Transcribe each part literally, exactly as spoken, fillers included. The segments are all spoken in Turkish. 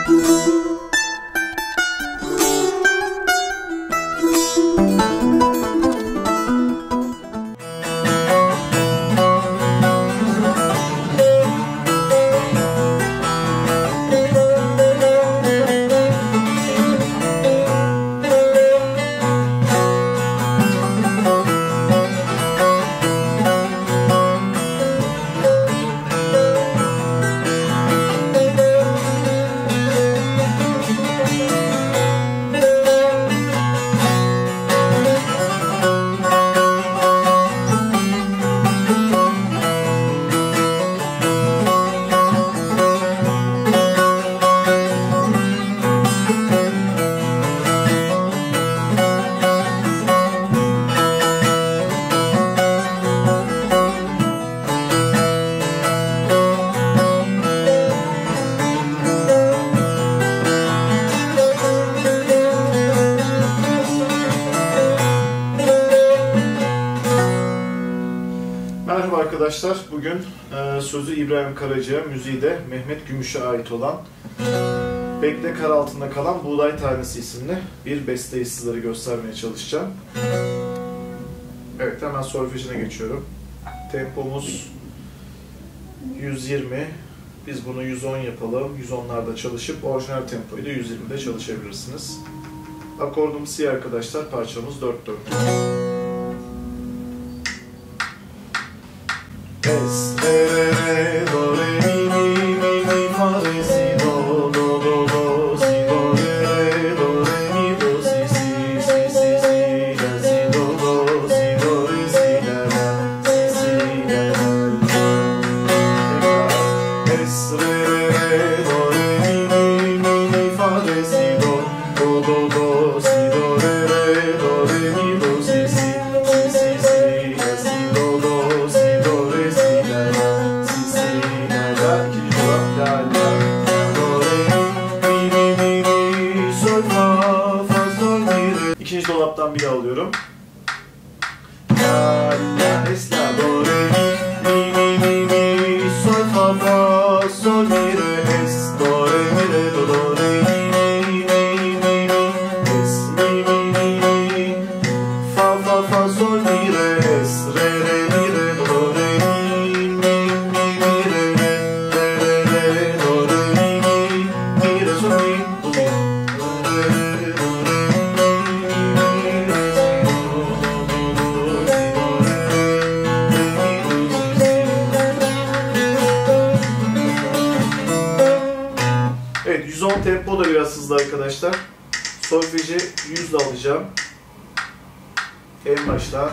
Merhaba arkadaşlar, bugün e, sözü İbrahim Karaca'ya, müziği de Mehmet Gümüş'e ait olan Bekle Kar Altında Kalan Buğday Tanesi isimli bir besteyi sizlere göstermeye çalışacağım. Evet, hemen solfejine geçiyorum. Tempomuz yüz yirmi, biz bunu yüz on yapalım. yüz onlarda çalışıp orijinal tempoyu da yüz yirmide çalışabilirsiniz. Akordumuz Si arkadaşlar, parçamız dört dört. Es, re, re, do, re, mi, mi, mi, mi, fa, re, si, do, do, do, do, si, do, re, re, do, re, mi, do, si, si, si, si, si, la, si, do, do, si, do, re, si, la, la, si, si, la, la, la. Es, re, re, do, re, mi, mi, mi, mi, fa, re, si, do, do, do, do, si, do, re, re, do, re, mi, do, si, si, si, si, si, la, si, do, do, si, do, re, si, la, la, si, si, la, la, ikinci dolap, la, la, do, re, mi, mi, mi, mi, sol, fa, fa, sol, mi, re. İkinci dolaptan bir daha alıyorum. La, la, es, la, do, re, mi, mi, mi, mi, sol, fa, fa, sol, mi, re, es, do, re, mi, re, do, do, re, mi, mi, mi, mi, mi, es, mi, mi, mi, mi, fa, fa, fa, sol, mi, re, es, re, re, mi, re, do, do, re, mi, mi, mi, mi, re, re, re, re, re, do, re, mi, mi, mi, re, sol, mi, do, mi, re, re, do, re, mi, mi, mi, re, si, do, do, do, do, si, do, re, re, mi, do, si, si. Evet, yüz on tempo da biraz hızlı arkadaşlar. Solfeji yüz ile alacağım. En başta.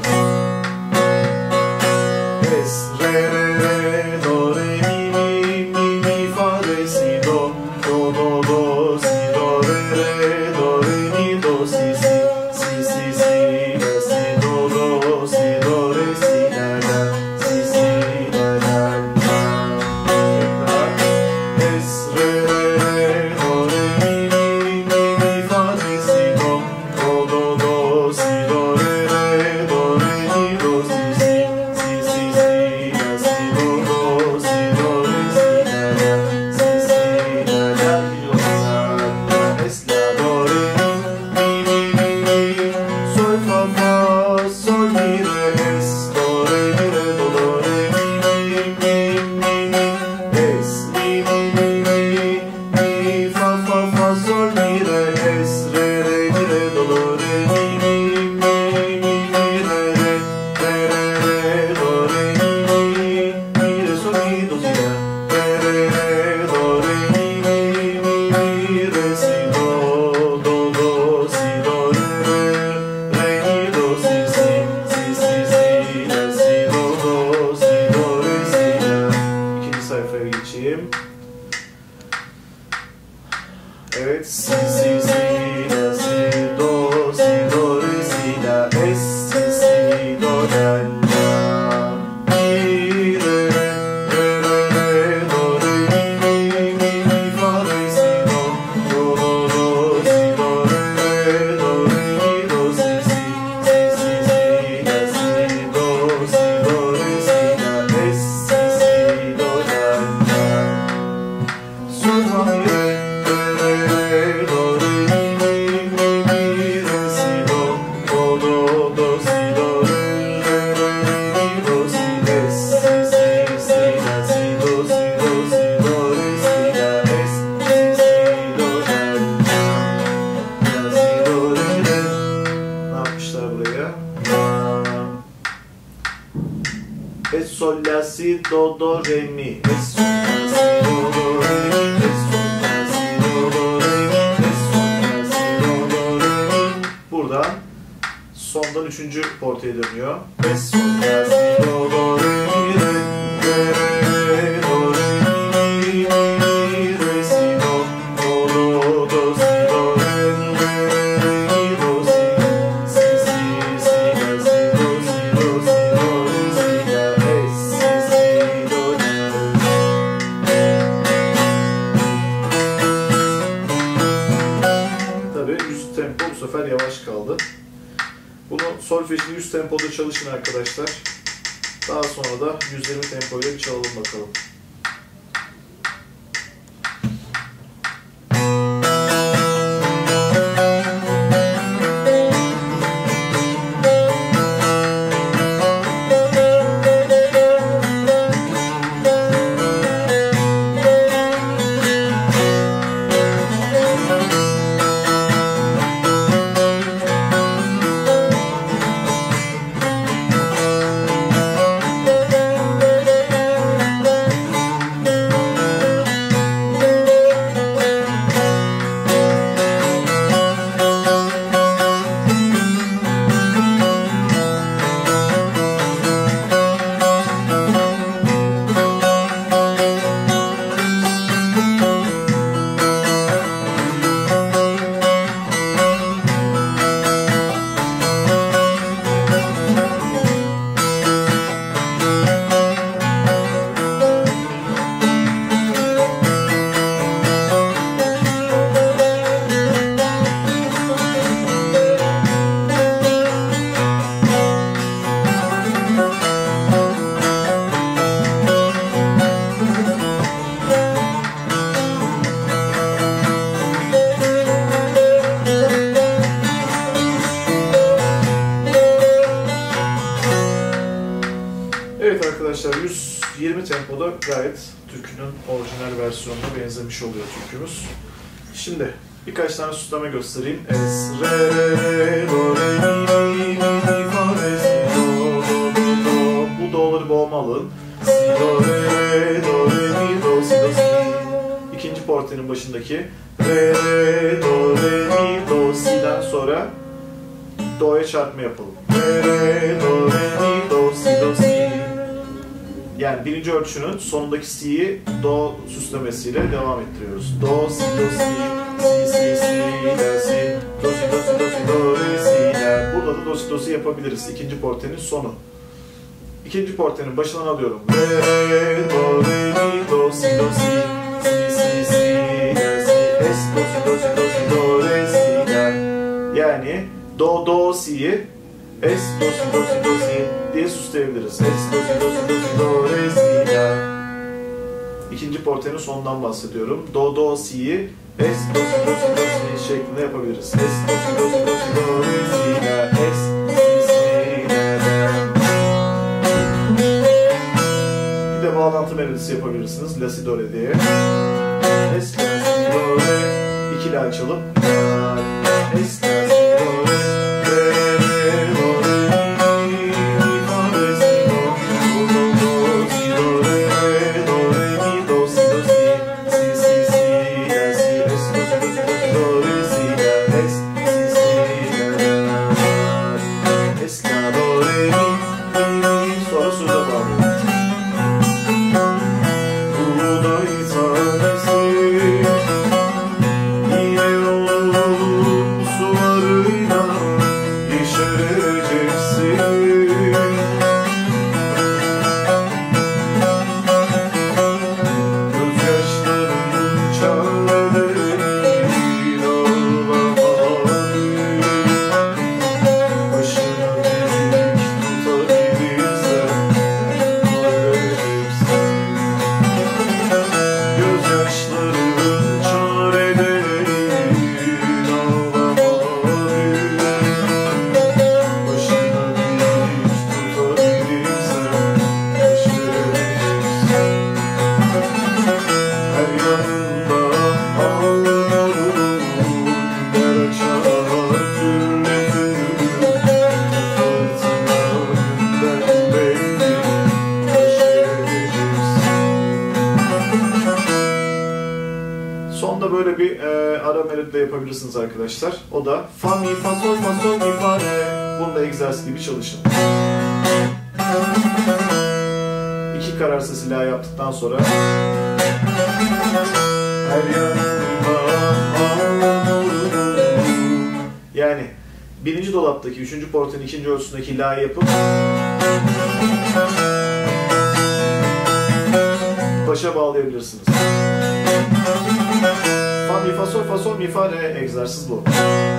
Es, re, re, re, do, re, mi, mi, mi, mi, fa, re, si, do, do, do, do, si, do, re, re, do, re, mi, do, si, si, si, si, si, la, si, do, do, si, do, re, si, la, la, si, si, la, la, la. Es, re, re, re, do, re, mi, mi, mi, mi, fa, re, si, do, do, do, do, si, do, re, re, do, re, mi, do, si, si, si, si, si, la, si, do, do, si, do, re, si, la, la, si, si, la, la, la, es, la, do, re, mi, mi, mi, mi, sol, fa, fa, sol, mi, re, es, do, re, mi, re, do, do, re, mi, mi, mi, mi, mi, es, mi, mi, mi, mi, mi, fa, fa, fa, sol, mi, re, es, re, re, mi, re, do, do, re, mi, mi, mi, mi, mi, re, re, re, re, re, do, re, mi, mi, mi, re, sol, mi, do, si, la, re, re, re, do, re, mi, mi, mi, mi, re, si, do, do, do, si, do, re, re, re, mi, do, si, si, si, si, si, la, si, do, do, si, do, re, si, la. İkinci sayfaya geçeyim. Evet, si, si, si, la, si, do, si, do, re, si, la, es, si, si, do, la, la, mi, re, re, re, re, do, re, mi, mi, mi, mi, fa, re, si, do, do, do, do, si, do, re, re, do, re, mi, do, si, si, si, si, si, la, si, do, si, do, re, si, la, es, si, si, do, la, la, sol, fa, mi, re, re, re, si, do, do, re, mi. Es, sol, la, si, do, do, re, mi. Es, sol, la, si, do, do, re, mi. Es, sol, la, si, do, do, re, mi. Buradan sondan üçüncü portaya dönüyor. Es, sol, la, si, do, do, re, mi, re, re, do, re, mi, mi, re, si, do, do, do, do, si, do, re, re, mi, do, si, si, si, si, la, si, do, si, do, si, do, re, si, la, es, si, si, do, re. Tabii üst tempo bu sefer yavaş kaldı. Bunu solfejini yüz tempoda çalışın arkadaşlar. Daha sonra da yüz yirmi tempo ile bir çalalım bakalım. Evet arkadaşlar, yüz yirmi tempoda gayet türkünün orijinal versiyonuna benzemiş oluyor türkümüz. Şimdi birkaç tane süsleme göstereyim. Es, re, re, do, re, mi, mi, mi, fa, re, si, do, do, do, do. Bu do'ları boğmalı. Si, do, re, re, do, re, mi, do, si, do, si. İkinci portenin başındaki re, re, do, re, mi, do, si'den sonra do'ya çarpma yapalım. Re, re, do, re, mi, do, si, do, si. Yani birinci ölçünün sonundaki si'yi do süslemesiyle devam ettiriyoruz. Do, si, do, si, si, si, si, la, si, do, si, do, si, do, si, do, re, si, la. Burada da do, si, do, si yapabiliriz. İkinci portenin sonu. İkinci portenin başından alıyorum. Re, re, do, re, mi, do, si, do, si, si, si, si, la, si, es, do, si, do, si, do, si, do, re, si, la. Yani do, do, si'yi es, do, si, do, si, do, si diye süsleyebiliriz. Es, do, si, do, si, do, si, do, re, si, la. İkinci portenin sonundan bahsediyorum. Do, do, si'yi es, do, si, do, si, do, si şeklinde yapabiliriz. Es, do, si, do, si, do, si, do, re, si, la. Es, si, si, la, la. Bir de bağlantı melodisi yapabilirsiniz. La, si, do, re diye. Es, la, si, do, re. İkili açalım. La, es, la, si, do, re. Su Sonda böyle bir e, ara melodi de yapabilirsiniz arkadaşlar. O da fa mi fa sol fa sol mi fa re. Bunu da egzersiz gibi çalışın. İki karar sesi la yaptıktan sonra her yanımda yani birinci dolaptaki üçüncü portanın ikinci ölçüsündeki la yapıp başa bağlayabilirsiniz. Fa mi fa sol fa sol mi fa re egzersiz bu.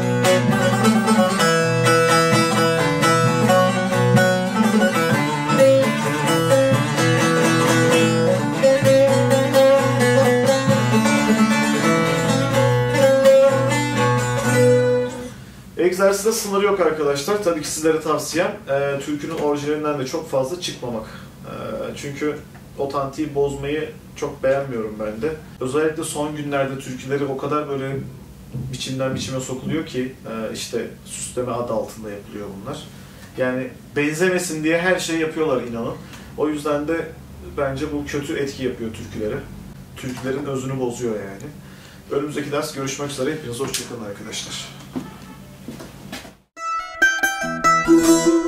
Egzersizde sınır yok arkadaşlar. Tabii ki sizlere tavsiyem e, türkünün orijinalinden de çok fazla çıkmamak. E, çünkü otantiği bozmayı çok beğenmiyorum ben de. Özellikle son günlerde türküleri o kadar böyle biçimden biçime sokuluyor ki e, işte süsleme adı altında yapılıyor bunlar. Yani benzemesin diye her şeyi yapıyorlar inanın. O yüzden de bence bu kötü etki yapıyor türkülere. Türkülerin özünü bozuyor yani. Önümüzdeki ders görüşmek üzere. Hepinize hoşçakalın arkadaşlar.